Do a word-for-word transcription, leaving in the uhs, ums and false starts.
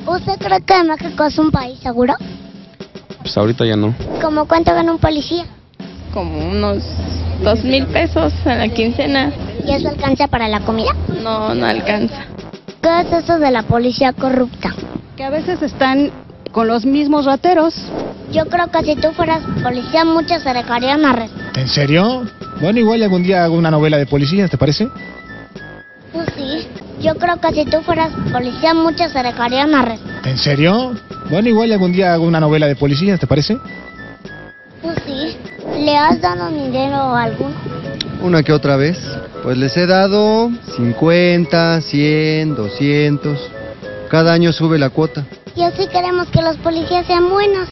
¿Usted cree que México es un país seguro? Pues ahorita ya no. ¿Cómo cuánto gana un policía? Como unos dos mil pesos a la quincena. ¿Y eso alcanza para la comida? No, no alcanza. ¿Qué es eso de la policía corrupta? Que a veces están con los mismos rateros. Yo creo que si tú fueras policía, muchos se dejarían arrestar. ¿En serio? Bueno, igual algún día hago una novela de policías, ¿te parece? Pues sí. Yo creo que si tú fueras policía, muchos se dejarían arrestar. ¿En serio? Bueno, igual algún día hago una novela de policías, ¿te parece? Pues sí. ¿Le has dado dinero a alguno? Una que otra vez. Pues les he dado cincuenta, cien, doscientos. Cada año sube la cuota. Y así queremos que los policías sean buenos.